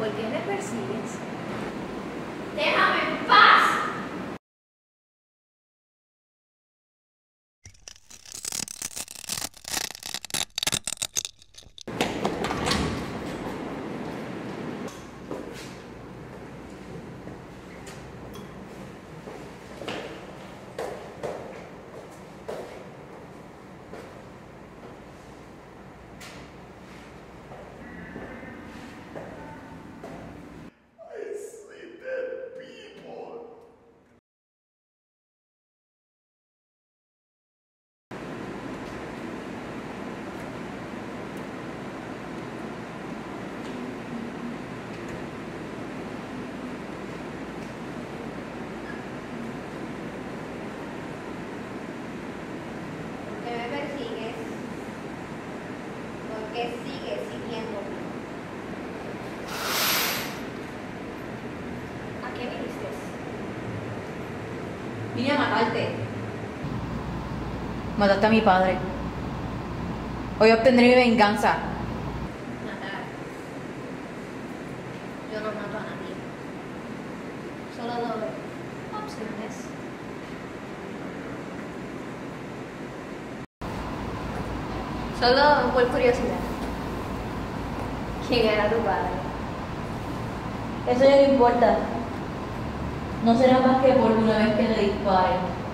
¿Por qué me persigues? ¡Déjame en paz! ¿Por qué me persigues? ¿Por qué sigues siguiéndome? ¿A qué viniste? Vine a matarte. Mataste a mi padre. Hoy obtendré mi venganza. Matar. Yo no mato a nadie. Solo doy opciones. Solo por curiosidad. ¿Quién era tu padre? Eso ya no importa. No será más que por una vez que le dispare.